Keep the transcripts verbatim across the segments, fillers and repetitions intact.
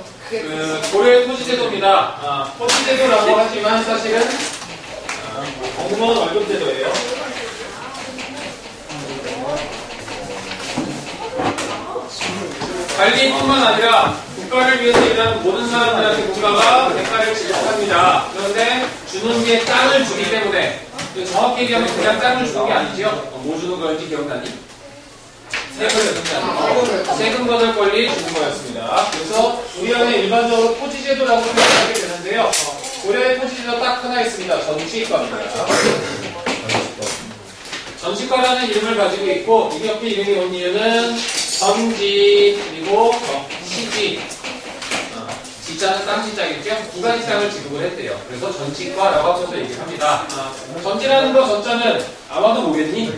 그 고려의 토지제도입니다. 아, 토지제도라고 하지만 사실은 아, 공무원 월급제도예요. 관리뿐만 아니라 국가를 위해서 일하는 모든 사람들한테 국가가 대가를 지급합니다. 그런데 주는 게 땅을 주기 때문에, 정확히 얘기하면 그냥 땅을 주는 게 아니죠. 뭐 주는 거였지 기억나니? 세금을 주는 게 아니고 세금 받을 권리 주는 거였습니다. 그래서 우리 안에 일반적으로 토지제도라고 생각하게 되는데요. 고려의 토지제도 딱 하나 있습니다. 전치과입니다. 전치과라는 이름을 가지고 있고, 이 옆에 이름이 온 이유는 전지 그리고 시지, 어, 지자는 땅 지자겠죠? 두 가지 땅을 지급을 했대요. 그래서 전치과라고 합쳐서 얘기를 합니다. 어, 전지라는 거 전자는 아마도 모르겠니?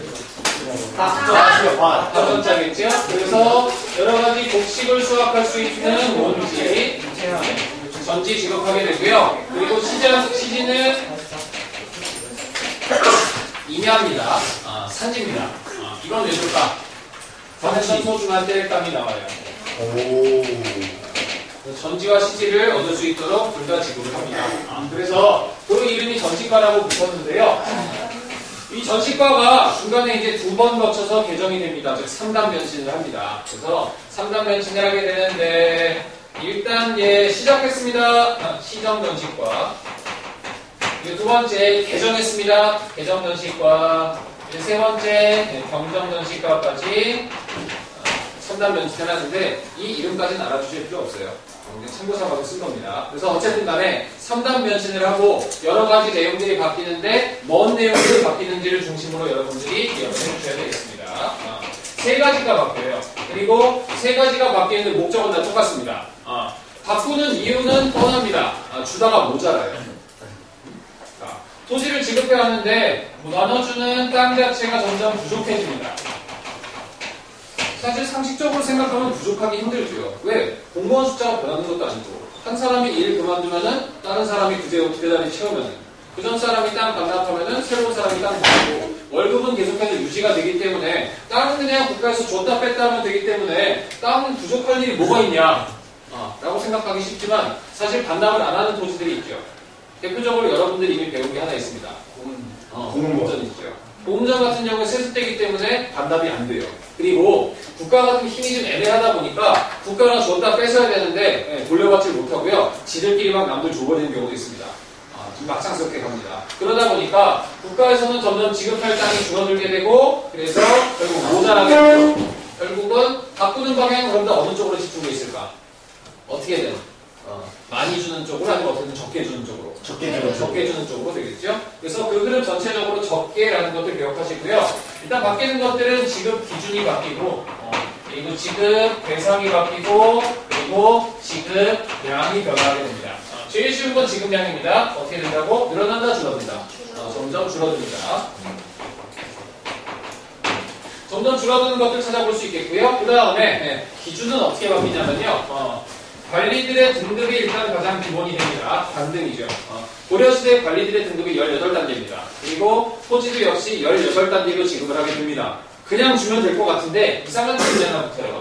다 전자겠죠? 그래서 여러 가지 곡식을 수확할 수 있는 원지, 전지 지급하게 되고요. 그리고 시자, 시지는 임야입니다. 아, 산지입니다. 아, 이건 왜 줄까? 관했던 소중한 땔감이 나와요. 오. 전지와 시지를 얻을 수 있도록 둘 다 지급을 합니다. 아, 그래서 그 이름이 전치과라고 붙었는데요. 이 전치과가 중간에 이제 두 번 거쳐서 개정이 됩니다. 즉 삼 단 변신을 합니다. 그래서 삼 단 변신을 하게 되는데, 일단 예 시작했습니다. 아, 시정 전치과. 두 번째 개정했습니다. 개정 전치과. 세 번째 경정 전치과까지 삼 단 변신을 하는데, 이 이름까지는 알아두실 필요 없어요. 참고 삼아서 쓴 겁니다. 그래서 어쨌든 간에 삼 단 변신을 하고 여러 가지 내용들이 바뀌는데, 뭔 내용들이 바뀌는지를 중심으로 여러분들이 기억을 해주셔야 되겠습니다. 아, 세 가지가 바뀌어요. 그리고 세 가지가 바뀌는데 목적은 다 똑같습니다. 아, 바꾸는 이유는 뻔합니다. 아, 주다가 모자라요. 아, 토지를 지급해야 하는데 나눠주는 땅 자체가 점점 부족해집니다. 사실 상식적으로 생각하면 부족하기 힘들죠. 왜? 공무원 숫자가 변하는 것도 아니고, 한 사람이 일 그만두면은 다른 사람이 그제 그대다리 채우면은, 그전 사람이 땅 반납하면은 새로운 사람이 땅 받고, 월급은 계속해서 유지가 되기 때문에, 땅은 그냥 국가에서 줬다 뺐다 하면 되기 때문에 땅은 부족할 일이 뭐가 있냐 아, 라고 생각하기 쉽지만, 사실 반납을 안 하는 토지들이 있죠. 대표적으로 여러분들이 이미 배운 게 하나 있습니다. 어, 공무원이죠. 공무원 같은 경우에 세습되기 때문에 반납이 안 돼요. 그리고 국가 같은 힘이 좀 애매하다 보니까 국가가 줬다 뺏어야 되는데 예, 돌려받지 못하고요. 지들끼리 막 남들 줘버리는 경우도 있습니다. 아, 좀 막상스럽게 갑니다. 그러다 보니까 국가에서는 점점 지급할 땅이 줄어들게 되고, 그래서 결국 모자라게 되죠. 결국은 바꾸는 방향은 그럼 다 어느 쪽으로 집중돼 있을까? 어떻게든 어, 많이 주는 쪽으로, 아니면 어떻게든 적게 주는 쪽으로. 적게 주는, 적게 주는 쪽으로 되겠죠. 그래서 그 흐름 전체적으로 적게라는 것들 기억하시고요. 일단 바뀌는 것들은 지급 기준이 바뀌고, 어, 그리고 지급 대상이 바뀌고, 그리고 지급 양이 변화하게 됩니다. 어, 제일 쉬운 건 지급량입니다. 어떻게 된다고? 늘어난다, 줄어든다. 어, 점점 줄어듭니다. 점점 줄어드는 것들 찾아볼 수 있겠고요. 그 다음에 네, 기준은 어떻게 바뀌냐면요. 어, 관리들의 등급이 일단 가장 기본이 됩니다. 단등이죠. 어, 고려시대 관리들의 등급이 열여덟 단계입니다. 그리고 토지도 역시 열여덟 단계로 지급을 하게 됩니다. 그냥 주면 될 것 같은데 이상한 기준이 하나 붙어요.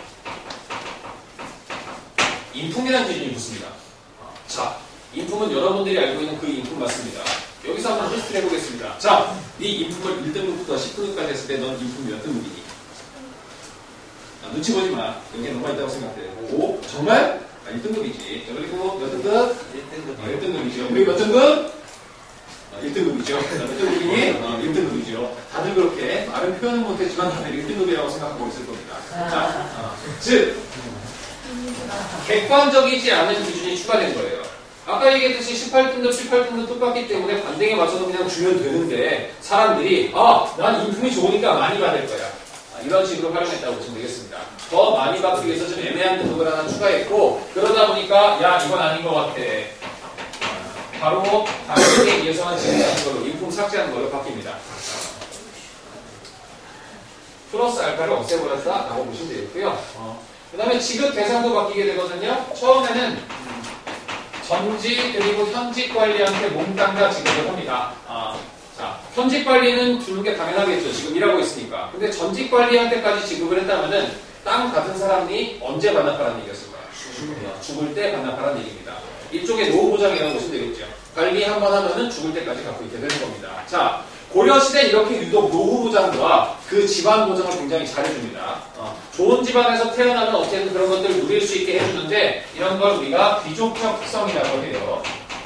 인품이라는 기준이 붙습니다. 어, 자, 인품은 여러분들이 알고 있는 그 인품 맞습니다. 여기서 한번 테스트를 해보겠습니다. 자, 네 인품을 일 등급부터 십 등급까지 했을 때 넌 인품이 몇 등급이니? 아, 눈치 보지 마. 여기에 너가 있다고 생각해. 오, 정말? 아, 일 등급이지. 그리고 몇 등급? 일 등급. 아, 일 등급이죠. 우리 몇 등급? 아, 일 등급이죠. 몇 등급이니? 아, 일 등급이죠. 다들 그렇게 말은 표현은 못했지만 다들 일 등급이라고 생각하고 있을 겁니다. 자, 아, 즉 객관적이지 않은 기준이 추가된 거예요. 아까 얘기했듯이 십팔 등급, 십팔 등급 똑같기 때문에 반등에 맞춰서 그냥 주면 되는데, 사람들이 아, 난 인품이 좋으니까 많이 받을 거야. 아, 이런 식으로 활용했다고 보시면 되겠습니다. 더 많이 받기 위해서 좀 애매한 등급을 하나 추가했고, 그러다 보니까 야, 이건 아닌 것 같아. 아, 바로 당신에 의해서만 진행하는 걸로, 인품 삭제하는 걸로 바뀝니다. 플러스 알파를 없애버렸다 라고 보시면 되겠고요. 어. 그 다음에 지급 대상도 바뀌게 되거든요. 처음에는 전지 그리고 현직 관리한테 몽땅 지급을 합니다. 아, 자, 현직 관리는 주는 게 당연하겠죠. 지금 일하고 있으니까. 근데 전직 관리한테까지 지급을 했다면은 땅 받은 사람이 언제 반납하라는 얘기였을 거야? 죽을 때 반납하라는 얘기입니다. 일종의 노후보장이라고 보시면 되겠죠. 관리 한번 하면은 죽을 때까지 갖고 있게 되는 겁니다. 자, 고려시대 이렇게 유독 노후보장과 그 집안 보장을 굉장히 잘해줍니다. 어, 좋은 집안에서 태어나면 어쨌든 그런 것들을 누릴 수 있게 해주는데 이런 걸 우리가 귀족적 특성이라고 해요.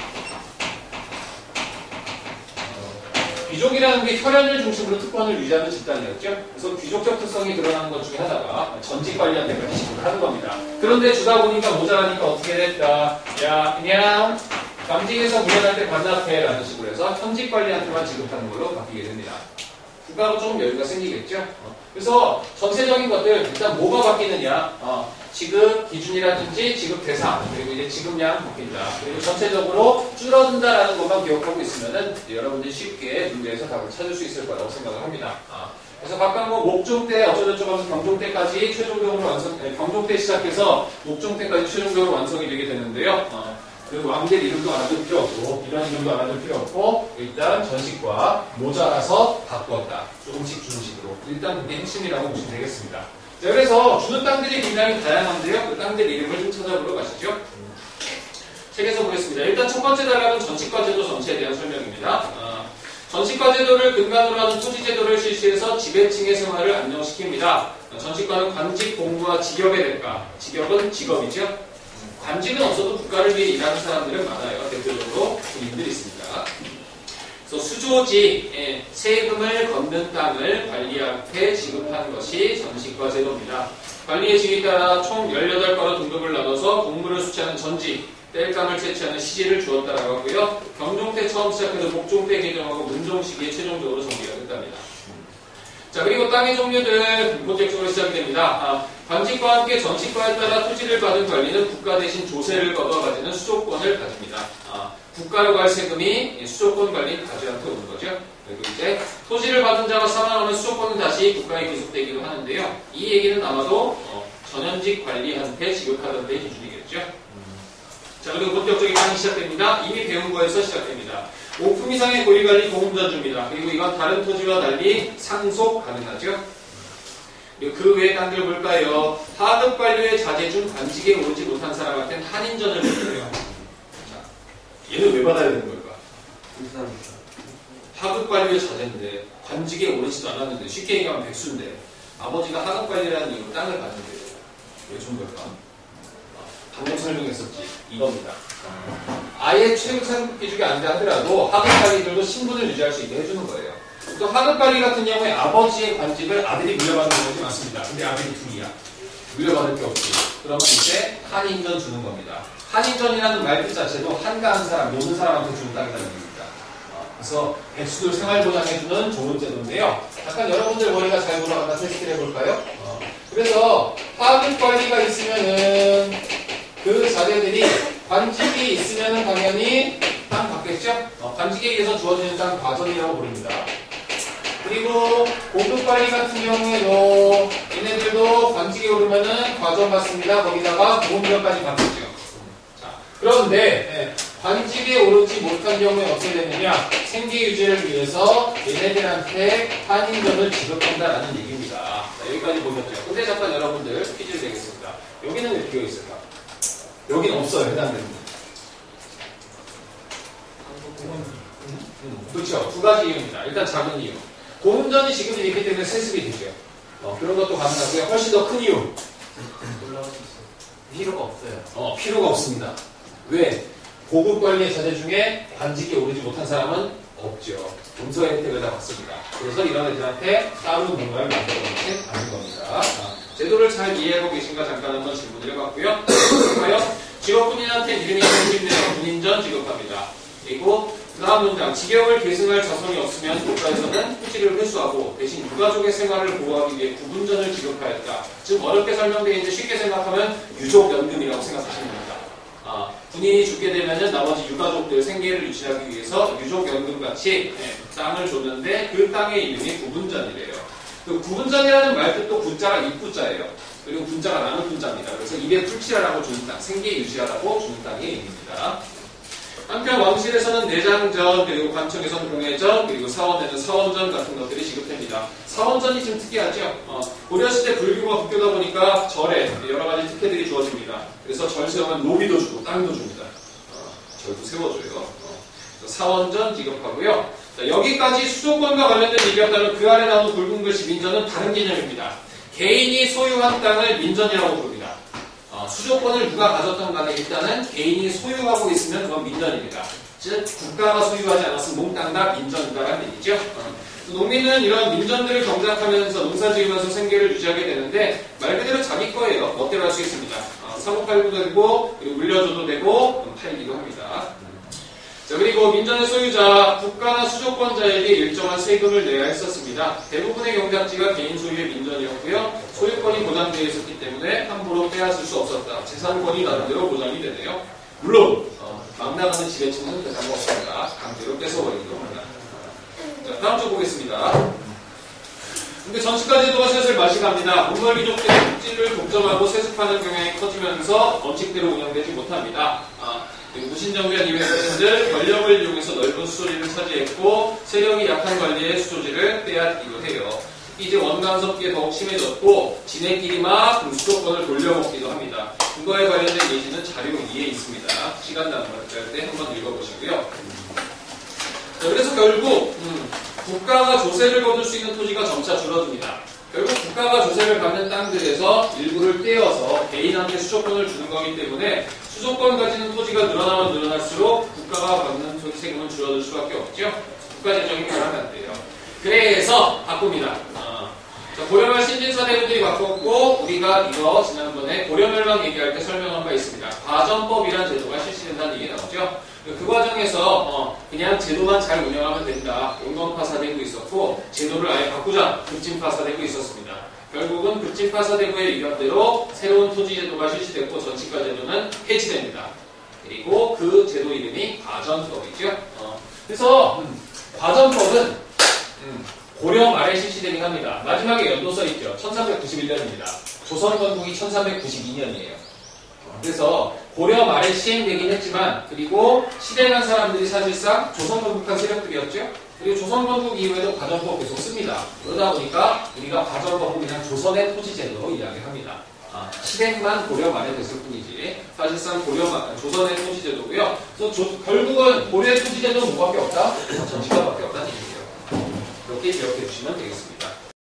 귀족이라는 게 혈연을 중심으로 특권을 유지하는 집단이었죠. 그래서 귀족적 특성이 드러나는 것 중에 하나가 전직 관리한테까지 지급을 하는 겁니다. 그런데 주다 보니까 모자라니까 어떻게 됐다. 야, 그냥 감직에서 물려날 때 반납해 라는 식으로 해서 현직 관리한테만 지급하는 걸로 바뀌게 됩니다. 국가로 좀 여유가 생기겠죠. 어. 그래서 전체적인 것들 일단 뭐가 바뀌느냐. 어. 지급 기준이라든지 지급 대상, 그리고 이제 지급량 바뀐다. 그리고 전체적으로 줄어든다라는 것만 기억하고 있으면은 여러분들이 쉽게 문제에서 답을 찾을 수 있을 거라고 생각을 합니다. 아, 그래서 각각 뭐 목종 때 어쩌고저쩌고 하면서 경종 때까지 최종적으로 완성, 아니, 경종 때 시작해서 목종 때까지 최종적으로 완성이 되게 되는데요. 아, 그 왕들 이름도 알아둘 필요 없고 이런 이름도 알아둘 필요 없고 일단 전식과 모자라서 바꾸었다. 조금씩 조금씩으로. 일단 그게 핵심이라고 보시면 되겠습니다. 자, 그래서 주는 땅들이 굉장히 다양한데요. 그 땅들 이름을 좀 찾아보러 가시죠. 책에서 보겠습니다. 일단 첫 번째 단락은 전식과제도 전체에 대한 설명입니다. 어, 전식과제도를 근간으로 하는 토지제도를 실시해서 지배층의 생활을 안정시킵니다. 어, 전식과는 관직, 공부와 직업의 대가. 직업은 직업이죠. 관직은 없어도 국가를 위해 일하는 사람들은 많아요. 대표적으로 군인들이 있습니다. 그래서 수조지, 예, 세금을 걷는 땅을 관리한테 지급하는 것이 전식과 제도입니다. 관리의 직에 따라 총 열여덟 가로 등급을 나눠서 공물을 수취하는 전직, 땔감을 채취하는 시지를 주었다라고 하고요. 경종 때 처음 시작해서 목종 때 개정하고 문종 시기에 최종적으로 정비가 됐답니다. 자, 그리고 땅의 종류들 본격적으로 시작이 됩니다. 아, 관직과 함께 전식과에 따라 토지를 받은 관리는 국가 대신 조세를 거둬 가지는 수조권을 가집니다. 아, 국가로 갈 세금이 수조권 관리인 가지한테 오는 거죠. 그리고 이제 토지를 받은 자가 사망하면 수조권은 다시 국가에 귀속되기도 하는데요. 이 얘기는 아마도 어, 전현직 관리한테 지급하던 데 기준이겠죠. 음. 자, 그리고 본격적인 강의 시작됩니다. 이미 배운 거에서 시작됩니다. 오 품 이상의 고리관리 보험자주입니다. 그리고 이건 다른 토지와 달리 상속 가능하죠. 그리고 그 외의 땅들 볼까요? 하급 관료의 자제 중 관직에 오르지 못한 사람한테는 한인전을 주고요. 자, 얘는 왜 받아야 되는 걸까? 하급 관료의 자제인데 관직에 오르지도 않았는데 쉽게 얘기하면 백수인데 아버지가 하급 관리라는 이유로 땅을 받는데 왜 준 걸까? 방금 설명했었지. 이겁니다. 아예 최상급 기준이 안 돼 하더라도 하급 관리들도 신분을 유지할 수 있게 해주는 거예요. 또 하급 관리 같은 경우에 아버지의 관직을 아들이 물려받는 경우도 많습니다. 근데 아들이 둘이야. 물려받을 게 없지. 그러면 이제 한인전 주는 겁니다. 한인전이라는 말뜻 자체도 한가한 사람, 노는 사람한테 주는 땅이라는 얘기입니다. 그래서 백수들 생활보장해주는 좋은 제도인데요. 잠깐 여러분들 머리가 잘 돌아간다 테스트를 해볼까요? 어. 그래서 하급 관리가 있으면은 그 자제들이 관직이 있으면은 당연히 땅 받겠죠? 어, 관직에 의해서 주어지는 땅 과전이라고 부릅니다. 그리고 고급 관리 같은 경우에도 얘네들도 관직에 오르면은 과전 받습니다. 거기다가 보험료까지 받겠죠. 자, 그런데 네, 관직에 오르지 못한 경우에 어떻게 되느냐? 생계 유지를 위해서 얘네들한테 한인전을 지급한다라는 얘기입니다. 자, 여기까지 보셨죠? 근데 잠깐 여러분들 퀴즈를 내겠습니다. 여기는 왜 비어 있을까? 여기는 없어요. 해당됩니다. 음, 그렇죠. 두 가지 이유입니다. 일단 작은 이유. 보험전이 지급이 있기 때문에 세습이 되죠. 어, 그런 것도 가능하고요. 훨씬 더 큰 이유. 올라갈 수 있어요. 필요가 없어요. 어, 필요가 없습니다. 왜? 고급 관리의 자제 중에 관직에 오르지 못한 사람은 없죠. 동서의 혜택을 다 받습니다. 그래서 이런 애들한테 따로 뭔가를 만들어 놓지 않는 겁니다. 자, 제도를 잘 이해하고 계신가 잠깐 한번 질문을 해봤고요. 과연 직업군인한테 이름이 정립되어 군인전 지급합니다. 그리고 그 다음 문장, 직역을 계승할 자손이 없으면 국가에서는 토지를 회수하고 대신 유가족의 생활을 보호하기 위해 구분전을 지급하였다. 즉 어렵게 설명되어 있는데 쉽게 생각하면 유족연금이라고 생각하시면 됩니다. 아, 군인이 죽게 되면은 나머지 유가족들 생계를 유지하기 위해서 유족연금같이 네, 땅을 줬는데 그 땅의 이름이 구분전이래요. 그 구분전이라는 말 뜻도 군자가 입구자예요. 그리고 군자가 나는 군자입니다. 그래서 입에 풀칠하라고 주는 땅, 생계 유지하라고 주는 땅의 의미입니다. 한편 왕실에서는 내장전, 그리고 관청에서는 공회전, 그리고 사원에는 사원전 같은 것들이 지급됩니다. 사원전이 좀 특이하죠. 어, 고려시대 불교가 국교다 보니까 절에 여러 가지 특혜들이 주어집니다. 그래서 절 세우면 노비도 주고 땅도 줍니다. 어, 절도 세워줘요. 어, 사원전 지급하고요. 자, 여기까지 수조권과 관련된 얘기였다면 그 아래 나오는 굵은 글씨 민전은 다른 개념입니다. 개인이 소유한 땅을 민전이라고 부릅니다. 어, 수조권을 누가 가졌던 간에 일단은 개인이 소유하고 있으면 그건 민전입니다. 즉 국가가 소유하지 않았으면 몽땅 다 민전이다라는 얘기죠. 어. 농민은 이런 민전들을 경작하면서 농사 지으면서 생계를 유지하게 되는데 말 그대로 자기 거예요. 멋대로 할 수 있습니다. 어, 사고 팔고도 되고 그리고 물려줘도 되고 팔기도 합니다. 자, 그리고 민전의 소유자, 국가나 수조권자에게 일정한 세금을 내야 했었습니다. 대부분의 경작지가 개인 소유의 민전이었고요. 소유권이 보장되어 있었기 때문에 함부로 빼앗을 수 없었다. 재산권이 나름대로 보장이 되네요. 물론 어, 막 나가는 지배층은 대상가 없습니다. 강제로 뺏어버리기도 합니다. 자, 다음 주 보겠습니다. 근데 전시가 제도가 슬슬 맛이 갑니다. 문물귀족들의 복지를 독점하고 세습하는 경향이 커지면서 원칙대로 운영되지 못합니다. 아, 무신정변 이외의 어르신들 권력을 이용해서 넓은 수조지를 차지했고 세력이 약한 관리의 수조지를 빼앗기도 해요. 이제 원간섭기에 더욱 심해졌고 지네끼리 막 수조권을 돌려먹기도 합니다. 그거에 관련된 예시는 자료 이에 있습니다. 시간 남을 때 한번 읽어보시고요. 자, 그래서 결국 음, 국가가 조세를 거둘 수 있는 토지가 점차 줄어듭니다. 결국 국가가 조세를 받는 땅들에서 일부를 떼어서 개인한테 수조권을 주는 거기 때문에 수조권 가지는 토지가 늘어나면 늘어날수록 국가가 받는 토지 세금은 줄어들 수밖에 없죠. 국가재정이 변하면 안 돼요. 그래서 바꿉니다. 어. 자, 고려말 신진사 대부들이 바꿨고 우리가 이거 지난번에 고려멸망 얘기할 때 설명한 바 있습니다. 과전법이라는 제도가 실시된다는 얘기 나오죠. 그 과정에서 어, 그냥 제도만 잘 운영하면 된다. 용건파사되고 있었고 제도를 아예 바꾸자. 급진파사되고 있었습니다. 결국은 급진파사되고의 의견대로 새로운 토지제도가 실시됐고 전치과 제도는 해지됩니다. 그리고 그 제도 이름이 과전법이죠. 어, 그래서 음, 과전법은 음, 고려 말에 실시되긴 합니다. 마지막에 연도 써있죠. 천삼백구십일 년입니다. 조선 건국이 천삼백구십이 년이에요. 그래서 고려 말에 시행되긴 했지만 그리고 실행한 사람들이 사실상 조선 건국한 세력들이었죠. 그리고 조선 건국 이후에도 과전법 계속 씁니다. 그러다 보니까 우리가 과전법은 그냥 조선의 토지제도로 이야기합니다. 아, 실행만 고려 말에 됐을 뿐이지 사실상 고려 말, 조선의 토지제도고요. 그래서 조, 결국은 고려의 토지제도는 뭐밖에 없다? 전시가밖에 없다는 얘기예요. 이렇게 기억해 주시면 되겠습니다.